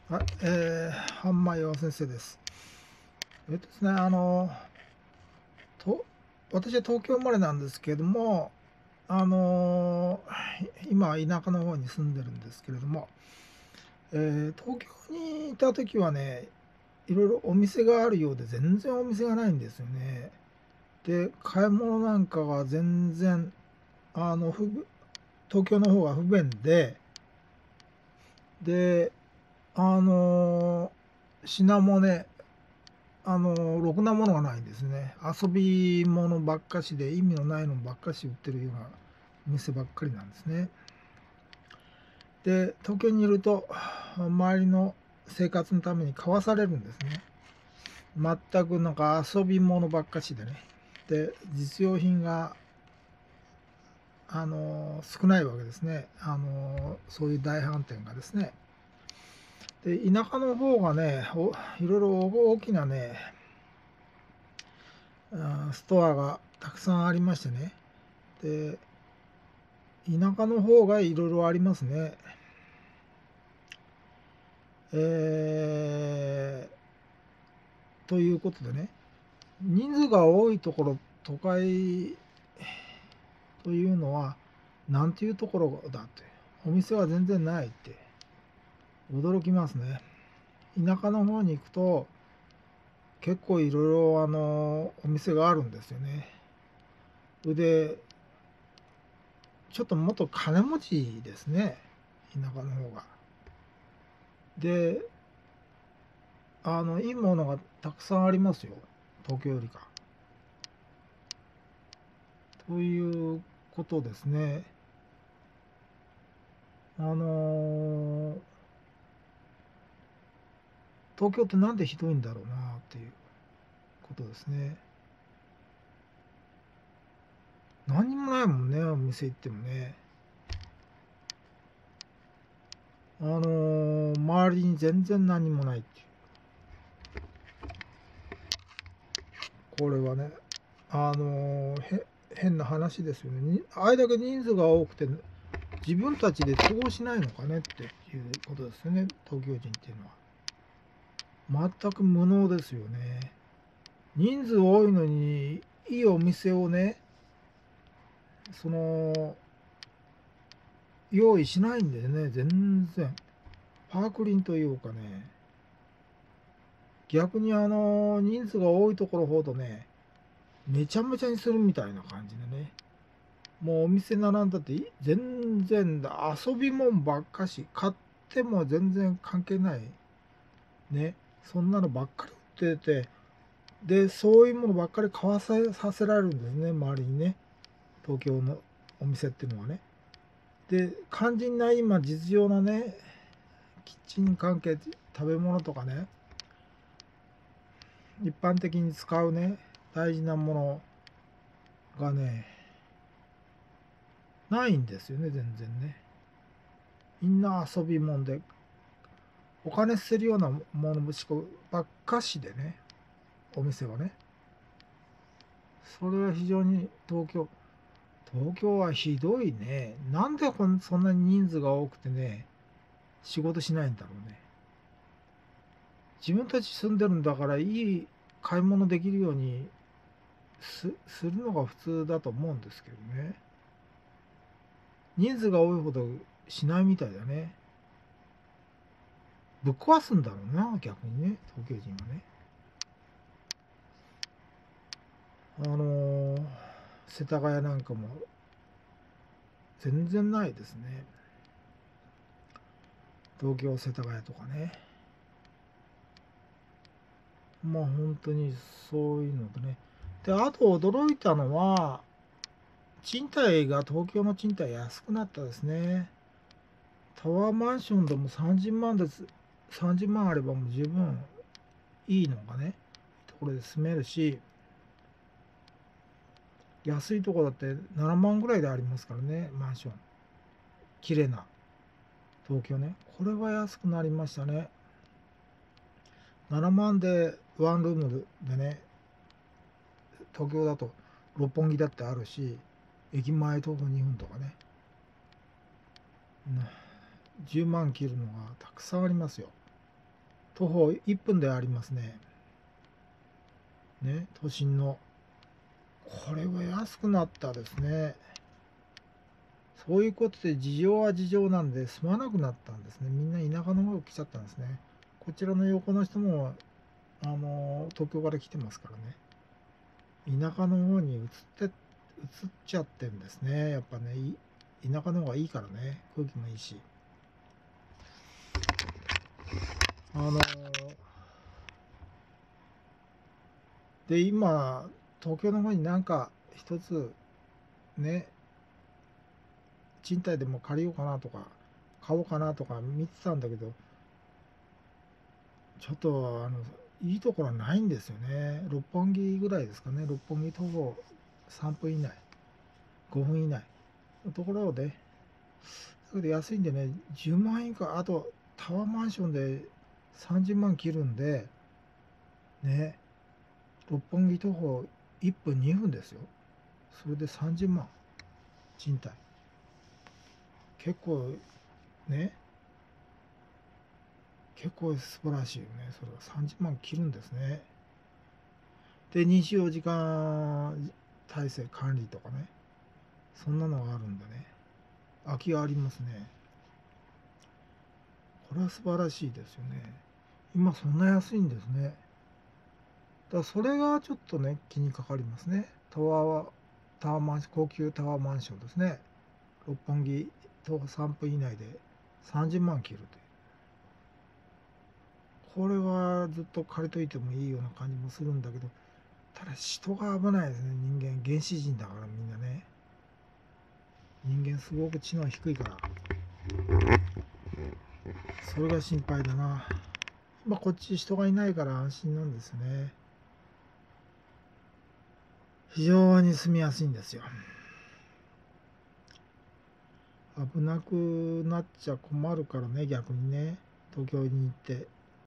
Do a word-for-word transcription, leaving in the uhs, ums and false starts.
はい、えー、半間洋先生です。えっとですね、あの、と、私は東京生まれなんですけれども、あの、今、田舎の方に住んでるんですけれども、えー東京にいた時はね、いろいろお店があるようで、全然お店がないんですよね。で、買い物なんかが全然、あの、不便東京の方が不便で、で、あの、品もね、あの、ろくなものがないんですね。遊び物ばっかしで意味のないのばっかし売ってるようなお店ばっかりなんですね。で、東京にいると、周りの生活のために買わされるんですね。全くなんか遊び物ばっかしでね。で、実用品が、あの、少ないわけですね。あの、そういう大販店がですね。で、田舎の方がね、おいろいろ大きなね、あストアがたくさんありましてね。で、田舎の方がいろいろありますね。えー、ということでね、人数が多いところ、都会というのは、なんていうところだって、お店は全然ないって、驚きますね。田舎の方に行くと、結構いろいろあの、お店があるんですよね。で、ちょっともっと金持ちですね、田舎の方が。で、あの、いいものがたくさんありますよ、東京よりか。ということですね。あのー東京ってなんでひどいんだろうなっていうことですね。何にもないもんね、お店行ってもね。あのー周りに全然何もないっていう。これはね、あのーへ変な話ですよね。にあれだけ人数が多くて、自分たちで都合しないのかねっていうことですよね、東京人っていうのは。全く無能ですよね。人数多いのに、いいお店をね、その、用意しないんでね、全然。パークリンというかね、逆にあの、人数が多いところほどね、めちゃめちゃにするみたいな感じでね、もうお店並んだって全然遊びもんばっかし、買っても全然関係ない、ね、そんなのばっかり売ってて、で、そういうものばっかり買わさせられるんですね、周りにね、東京のお店っていうのはね。で、肝心な今、実用なね、キッチン関係、食べ物とかね、一般的に使うね、大事なものがね、ないんですよね、全然ね。みんな遊びもんで、お金捨てるようなものばっかしでね、お店はね。それは非常に東京、東京はひどいね。なんでこんそんなに人数が多くてね、仕事しないんだろうね。自分たち住んでるんだから、いい買い物できるようにすするのが普通だと思うんですけどね。人数が多いほどしないみたいだね。ぶっ壊すんだろうな、逆にね、東京人はね。あのー世田谷なんかも全然ないですね。東京世田谷とかね。まあ本当にそういうのでね。で、あと驚いたのは、賃貸が東京の賃貸安くなったですね。タワーマンションでもさんじゅうまんです。さんじゅうまんあればもう十分いいのがね、ところで住めるし、安いところだってななまんぐらいでありますからね、マンション。綺麗な東京ね。これは安くなりましたね。ななまんでワンルームでね、東京だと六本木だってあるし、駅前徒歩にふんとかね、じゅうまん切るのがたくさんありますよ。 徒歩いっぷんでありますね。ね、都心の。これは安くなったですね。そういうことで事情は事情なんで住まなくなったんですね。みんな田舎の方来ちゃったんですね。こちらの横の人も、あの、東京から来てますからね。田舎の方に移って、移っちゃってんですね。やっぱね、い田舎の方がいいからね。空気もいいし。あの、で、今、東京の方になんか一つね、賃貸でも借りようかなとか、買おうかなとか見てたんだけど、ちょっと、あの、いいところはないんですよね。六本木ぐらいですかね。六本木徒歩さんぷん以内、ごふん以内のところで、それで安いんでね、じゅうまん円以下、あとタワーマンションでさんじゅうまん切るんで、ね、六本木徒歩いっぷん、にふんですよ。それでさんじゅうまん、賃貸。結構ね、結構素晴らしいよね。それがさんじゅうまん切るんですね。で、にじゅうよじかん体制管理とかね、そんなのがあるんでね、空きがありますね。これは素晴らしいですよね。今そんな安いんですね。だからそれがちょっとね、気にかかりますね。タワー、タワーマンション、高級タワーマンションですね。六本木、徒歩さんぷん以内でさんじゅうまん切るという。これはずっと借りといてもいいような感じもするんだけど、ただ人が危ないですね、人間。原始人だからみんなね。人間すごく知能低いから。それが心配だな。まあこっち人がいないから安心なんですね。非常に住みやすいんですよ。危なくなっちゃ困るからね、逆にね。東京に行って